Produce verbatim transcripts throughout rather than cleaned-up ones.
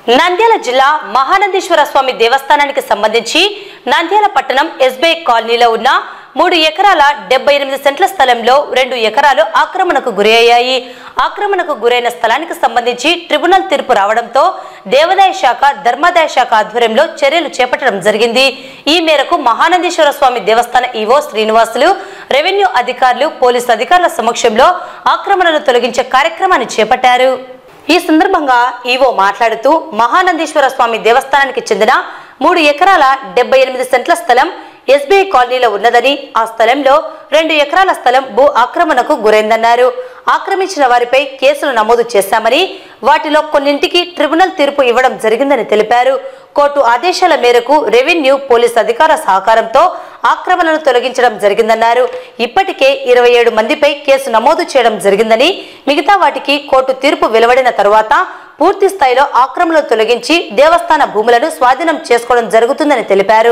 నంద్యాల జిల్లా మహానందీశ్వర స్వామి దేవస్థానానికి సంబంధించి నంద్యాల పట్టణం ఎస్బీఐ కాలనీలో ఉన్న మూడు ఎకరాల డెబ్బై ఎనిమిది సెంట్ల స్థలంలో రెండు ఎకరాలు ఆక్రమణకు గురయ్యాయి. ఆక్రమణకు గురైన స్థలానికి సంబంధించి ట్రిబ్యునల్ తీర్పు రావడంతో దేవాదాయ శాఖ, ధర్మాదాయ శాఖ ఆధ్వర్యంలో చర్యలు చేపట్టడం జరిగింది. ఈ మేరకు మహానందీశ్వర స్వామి దేవస్థాన ఈవో శ్రీనివాసులు, రెవెన్యూ అధికారులు, పోలీసు అధికారుల సమక్షంలో ఆక్రమణను తొలగించే కార్యక్రమాన్ని చేపట్టారు. ఈ సందర్భంగా ఈవో మాట్లాడుతూ మహానందీశ్వర స్వామి దేవస్థానానికి చెందిన మూడు ఎకరాల డెబ్బై ఎనిమిది సెంట్ల స్థలం ఎస్బీఐ కాలనీలో ఉన్నదని, ఆ స్థలంలో రెండు ఎకరాల స్థలం భూ ఆక్రమణకు గురైందన్నారు. ఆక్రమించిన వారిపై కేసులు నమోదు చేశామని, వాటిలో కొన్నింటికి ట్రిబ్యునల్ తీర్పు ఇవ్వడం జరిగిందని తెలిపారు. కోర్టు ఆదేశాల మేరకు రెవెన్యూ, పోలీసు అధికార సహకారంతో ఆక్రమణను తొలగించడం జరిగిందన్నారు. ఇప్పటికే ఇరవై ఏడు మందిపై కేసు నమోదు చేయడం జరిగిందని, మిగతా వాటికి కోర్టు తీర్పు వెలువడిన తరువాత పూర్తి స్థాయిలో ఆక్రమణను తొలగించి దేవస్థాన భూములను స్వాధీనం చేసుకోవడం జరుగుతుందని తెలిపారు.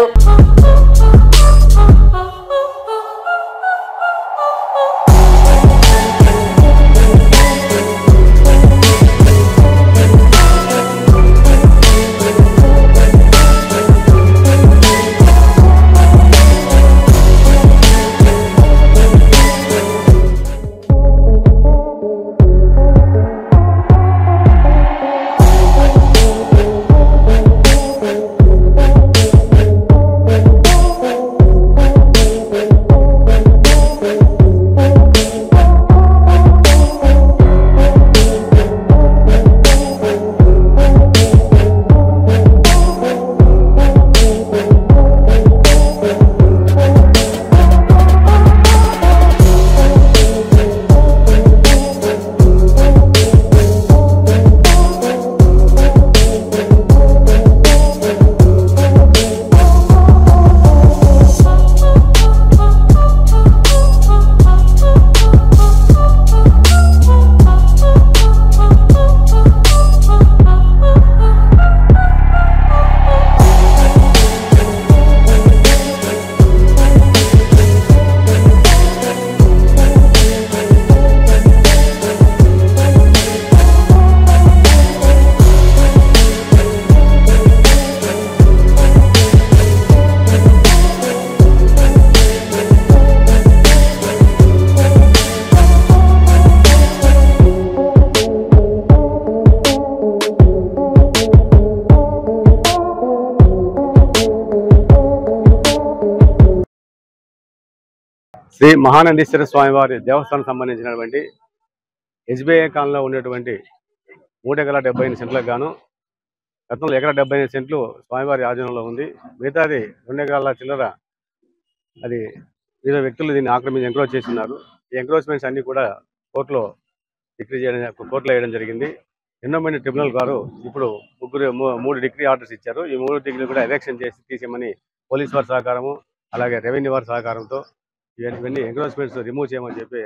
శ్రీ మహానందీశ్వర స్వామివారి దేవస్థానం సంబంధించినటువంటి ఎస్బీఐ కాలంలో ఉండేటువంటి మూడు ఎకరాల డెబ్బై ఎనిమిది సెంట్లకు గాను గతంలో ఎకరా డెబ్బై ఎనిమిది సెంట్లు స్వామివారి ఆధీనంలో ఉంది. మిగతాది రెండు ఎకరాల చిల్లర అది వివిధ వ్యక్తులు దీన్ని ఆక్రమించి ఎంక్రోచ్ చేస్తున్నారు. ఈ ఎంక్రోచ్మెంట్స్ అన్ని కూడా కోర్టులో డిగ్రీ చేయడం కోర్టులో వేయడం జరిగింది. ఎండోమెంట్ ట్రిబ్యునల్ గారు ఇప్పుడు ముగ్గురు మూడు డిగ్రీ ఆర్డర్స్ ఇచ్చారు. ఈ మూడు డిగ్రీలు కూడా ఎలక్షన్ చేసి తీసేయమని పోలీస్ వారి సహకారము, అలాగే రెవెన్యూ వారి సహకారంతో ఇవన్నీ ఎంక్రోచ్మెంట్స్ రిమూవ్ చేయమని చెప్పి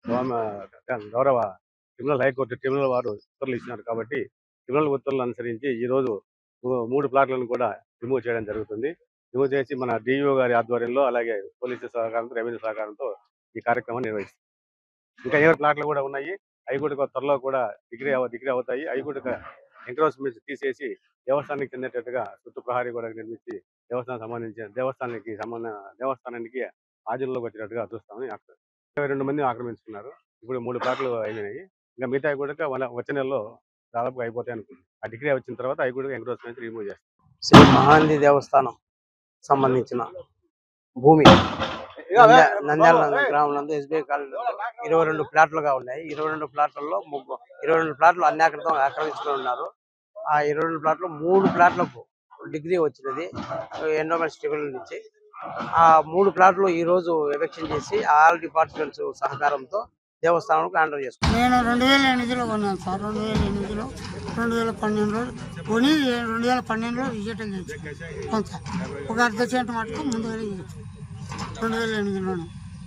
గౌరవ ట్రిబ్యునల్ హైకోర్టు ట్రిబ్యునల్ వారు ఉత్తర్వులు ఇచ్చినారు. కాబట్టి ట్రిబ్యునల్ ఉత్తర్వులు అనుసరించి ఈరోజు మూడు ప్లాట్లను కూడా రిమూవ్ చేయడం జరుగుతుంది. రిమూవ్ చేసి మన డిఈఓ గారి ఆధ్వర్యంలో, అలాగే పోలీసు సహకారంతో, రెవెన్యూ సహకారంతో ఈ కార్యక్రమాన్ని నిర్వహిస్తారు. ఇంకా ఏ ప్లాట్లు కూడా ఉన్నాయి, అవి కూడా త్వరలో కూడా డిగ్రీ డిగ్రీ అవుతాయి. అవి కూడా ఎంక్రోచ్మెంట్స్ తీసేసి దేవస్థానానికి చెందేటట్టుగా చుట్టూ ప్రహారీ కూడా నిర్మించి దేవస్థానం సంబంధించిన దేవస్థానానికి సంబంధ దేవస్థానానికి ఆధీనంలోకి వచ్చినట్టుగా చూస్తామని అక్కడ ఇరవై రెండు మంది ఆక్రమించుకున్నారు. ఇప్పుడు మూడు ప్లాట్లు అయినాయి. ఇంకా మిగతా కూడా వచ్చే నెలలో దాదాపుగా అయిపోతాయి అనుకుంటున్నాం. ఆ డిగ్రీ వచ్చిన తర్వాత అవి కూడా ఎంక్రోచ్మెంట్ రిమూవ్ చేస్తాం. శ్రీ మహానంది దేవస్థానం సంబంధించిన భూమి నంద్యాల గ్రామంలో ఎస్బీఐ కాలనీలో ఇరవై రెండు ప్లాట్లుగా ఉన్నాయి. ఇరవై రెండు ప్లాట్లలో ముగ్గు ఇరవై రెండు ప్లాట్లు అన్యాకృతం ఆక్రమించుకుని ఉన్నారు. ఆ ఇరవై రెండు ప్లాట్లు మూడు ప్లాట్లకు డిగ్రీ వచ్చినది ఎండోమెంట్ ట్రిబ్యునల్ నుంచి. ఆ మూడు ప్లాట్లు ఈ రోజు ఎలక్షన్ చేసి ఆల్ డిపార్ట్మెంట్స్ సహకారంతో దేవస్థానానికి హ్యాండల్ చేసుకున్నాను. నేను రెండు వేల ఎనిమిదిలో కొన్నాను సార్. రెండు వేల ఎనిమిదిలో రెండు వేల పన్నెండులో కొని రెండు వేల పన్నెండులో విజిటింగ్ చేసి కొంత ఒక అర్ధ సెంట్ మటుకు ముందు రెండు వేల ఎనిమిదిలోనే.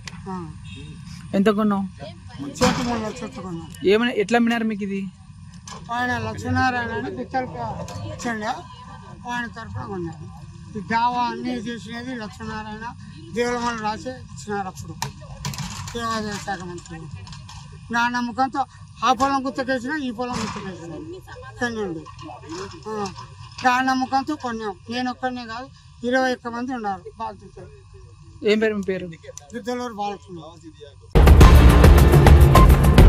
ఎంత కొన్నావు? చెట్టు మూడు లక్షలు కొన్నాం. ఏమైనా ఎట్లా అమ్మినారు మీకు ఇది? ఆయన లక్ష్మీనారాయణ అని పిత్తలకి ఇచ్చండి, ఆయన తరఫున కొన్నాను. ఈ దావా అన్నీ చేసినది లక్ష్మీనారాయణ దేవులమని రాసి ఇచ్చినారు అప్పుడు దేవాదాయ శాఖ మంత్రి. నా నమ్మకంతో ఆ పొలం గుర్తుకేసినా ఈ పొలం గుర్తుకేసినా కొనండి ఆ నమ్మకంతో కొన్నాం. నేను ఒక్కనే కాదు, ఇరవై ఒక్క మంది ఉన్నారు బాధ్యతలు. ఏం పేరు మీ పేరు? గిద్దలూరు బాలకున్నారు.